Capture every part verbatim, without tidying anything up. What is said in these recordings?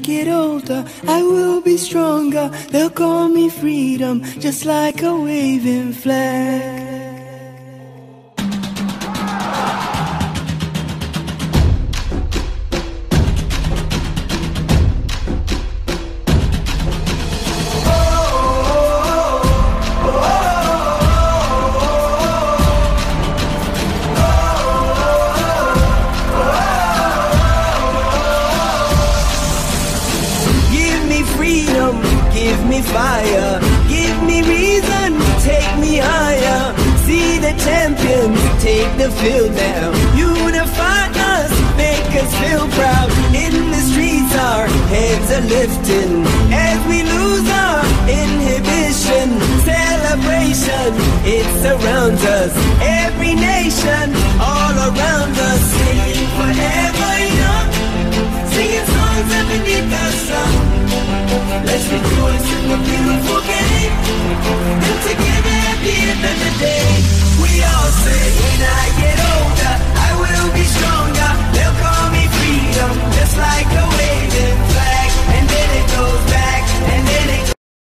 get older, I will be stronger. They'll call me freedom, just like a waving flag. Give me fire, give me reason, take me higher. See the champions take the field now. Unify us, make us feel proud. In the streets our heads are lifting as we lose our inhibition. Celebration, it surrounds us. Every nation, all around us. Singing forever young, singing songs underneath the sun. Let's rejoice in the beautiful game, and together at the end of the day, we all say, when I get older, I will be stronger. They'll call me freedom, just like a waving flag. And then it goes back, and then it goes.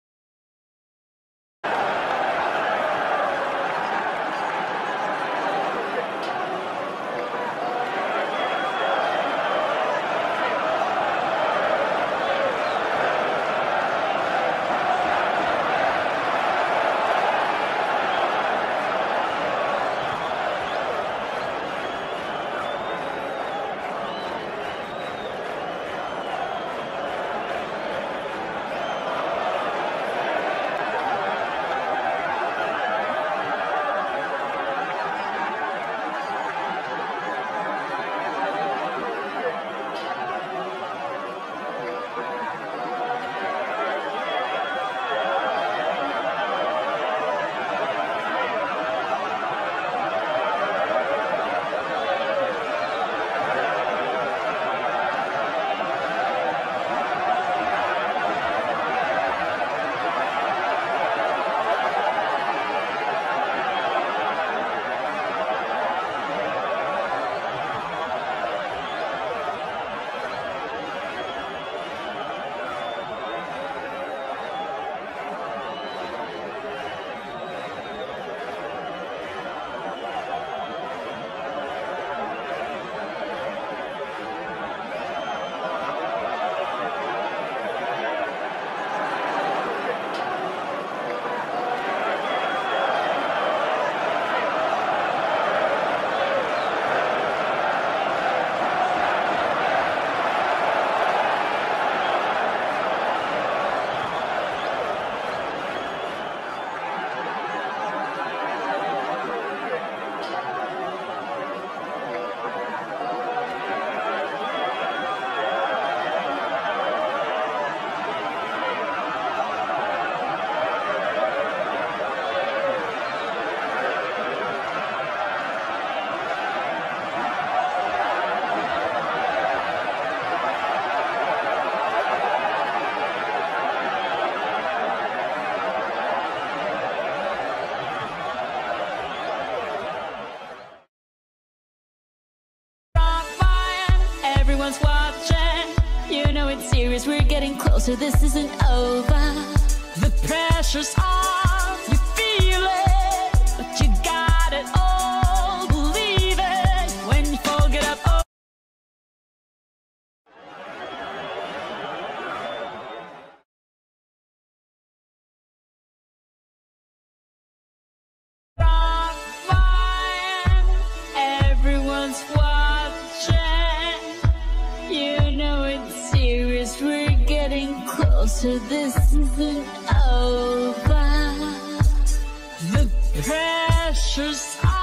Everyone's watching, you know it's serious, we're getting closer, this isn't over. The pressure's on, you feel it, but you got it all, believe it, when you fall, get up, oh. Everyone's watching, you know it's serious, we're getting closer, this isn't over. The pressure's on.